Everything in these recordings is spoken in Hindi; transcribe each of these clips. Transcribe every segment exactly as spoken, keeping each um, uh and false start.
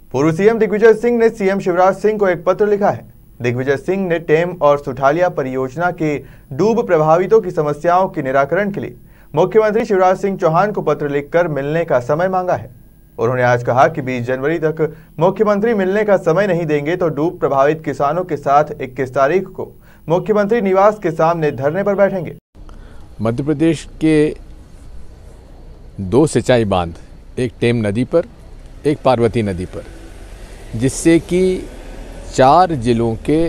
पूर्व सीएम दिग्विजय सिंह ने सीएम शिवराज सिंह को एक पत्र लिखा है। दिग्विजय सिंह ने टेम और सुठालिया परियोजना के डूब प्रभावितों की समस्याओं के निराकरण के लिए मुख्यमंत्री शिवराज सिंह चौहान को पत्र लिखकर मिलने का समय मांगा है। उन्होंने आज कहा कि बीस जनवरी तक मुख्यमंत्री मिलने का समय नहीं देंगे तो डूब प्रभावित किसानों के साथ इक्कीस तारीख को मुख्यमंत्री निवास के सामने धरने पर बैठेंगे। मध्य प्रदेश के दो सिंचाई बांध, एक टेम नदी पर, एक पार्वती नदी पर, जिससे कि चार जिलों के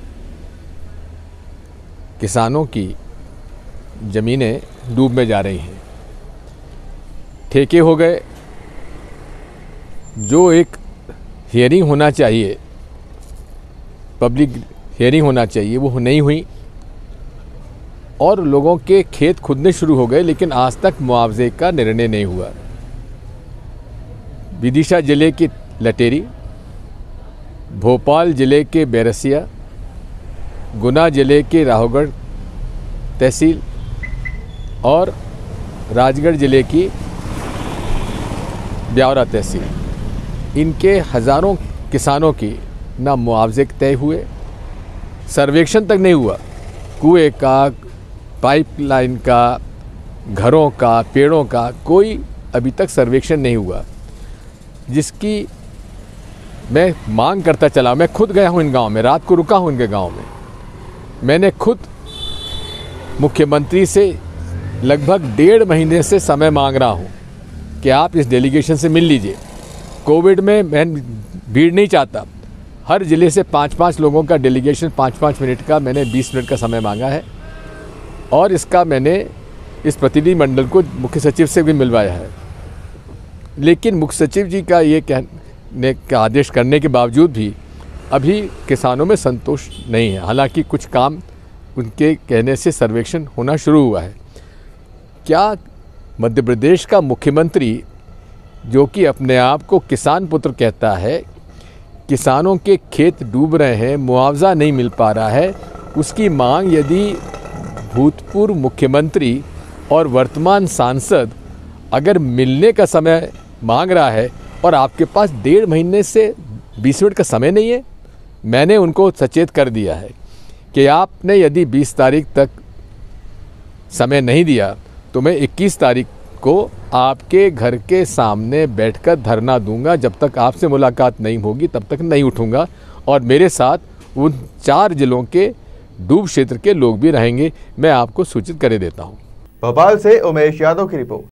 किसानों की ज़मीनें डूब में जा रही हैं। ठेके हो गए। जो एक हियरिंग होना चाहिए, पब्लिक हियरिंग होना चाहिए, वो नहीं हुई और लोगों के खेत खुदने शुरू हो गए, लेकिन आज तक मुआवजे का निर्णय नहीं हुआ। विदिशा जिले की लटेरी, भोपाल जिले के बैरसिया, गुना जिले के राहोगढ़ तहसील और राजगढ़ जिले की ब्यावरा तहसील, इनके हज़ारों किसानों की ना मुआवजे तय हुए, सर्वेक्षण तक नहीं हुआ। कुएं का, पाइपलाइन का, घरों का, पेड़ों का कोई अभी तक सर्वेक्षण नहीं हुआ, जिसकी मैं मांग करता चला। मैं खुद गया हूँ इन गांव में, रात को रुका हूँ इनके गांव में। मैंने खुद मुख्यमंत्री से लगभग डेढ़ महीने से समय मांग रहा हूँ कि आप इस डेलीगेशन से मिल लीजिए। कोविड में मैं भीड़ नहीं चाहता। हर ज़िले से पाँच पाँच लोगों का डेलीगेशन, पाँच पाँच मिनट का, मैंने बीस मिनट का समय मांगा है और इसका मैंने इस प्रतिनिधि मंडल को मुख्य सचिव से भी मिलवाया है। लेकिन मुख्य सचिव जी का ये कहने का आदेश करने के बावजूद भी अभी किसानों में संतोष नहीं है। हालांकि कुछ काम उनके कहने से सर्वेक्षण होना शुरू हुआ है। क्या मध्य प्रदेश का मुख्यमंत्री, जो कि अपने आप को किसान पुत्र कहता है, किसानों के खेत डूब रहे हैं, मुआवजा नहीं मिल पा रहा है, उसकी मांग यदि भूतपूर्व मुख्यमंत्री और वर्तमान सांसद अगर मिलने का समय मांग रहा है और आपके पास डेढ़ महीने से बीस मिनट का समय नहीं है, मैंने उनको सचेत कर दिया है कि आपने यदि बीस तारीख तक समय नहीं दिया तो मैं इक्कीस तारीख को आपके घर के सामने बैठकर धरना दूंगा। जब तक आपसे मुलाकात नहीं होगी तब तक नहीं उठूंगा और मेरे साथ उन चार जिलों के डूब क्षेत्र के लोग भी रहेंगे। मैं आपको सूचित कर देता हूं। भोपाल से उमेश यादव की रिपोर्ट।